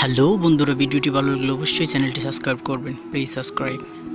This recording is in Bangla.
হ্যালো বন্ধুরা, ভিডিওটি ভালো লাগলে অবশ্যই চ্যানেলটি সাবস্ক্রাইব করবেন। Please subscribe.